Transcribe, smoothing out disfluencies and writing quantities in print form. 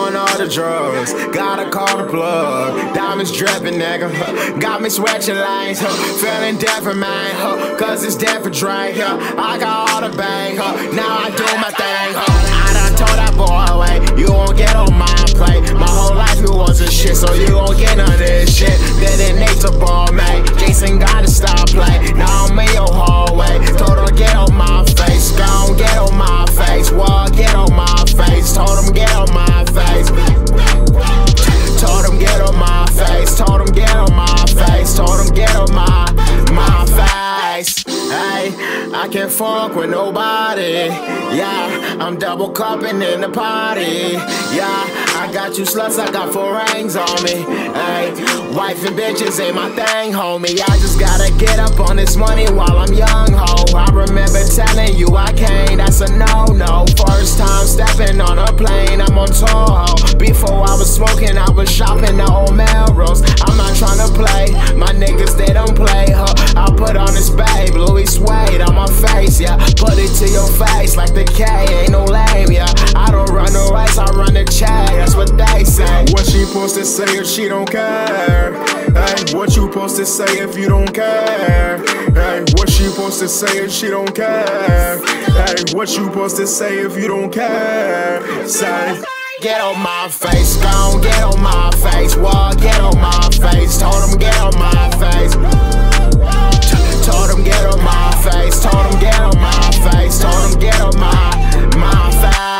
on all the drugs. Gotta call the plug. Diamonds dripping, nigga. Got me switching lanes. Feeling different, man. Cause it's different, drink. I got all the bang. Now I do my thing. I done told that boy, wait, you won't get on my plate. My whole life you wasn't shit, so you won't get none of this shit. Detonates a ball, man. Jason gotta stop play. Now I'm in your hallway. Told her get on my face. Gon' get on my face. Wall, get on my face. Told him get on my face. Told him get on my face. Told him get on my face. Told him get on my face. Hey, I can't fuck with nobody. Yeah, I'm double cupping in the party. Yeah, I got you sluts, I got 4 rings on me. Hey, wife and bitches ain't my thing, homie. I just gotta get up on this money while I'm young, ho. I remember telling you I can't, that's a no-no. First time stepping on a plane, I'm on tour, ho. Before I was smoking, I was shopping the old Melrose. I'm not tryna play, my niggas, they don't play, huh? I put on this babe, Louis Suede on my face, yeah. Put it to your face like the K, ain't no lame, yeah. I don't run the race, I run the check, that's what they say. What she supposed to say if she don't care? Hey, what you supposed to say if you don't care? Hey, what she supposed to say if she don't care? Hey, what you supposed to say if you don't care? Say, get on my face, gon' get on my face. Wall, get on my face. Told him get on my face. Told him get on my face. Told him get on my face. Told him get on my face.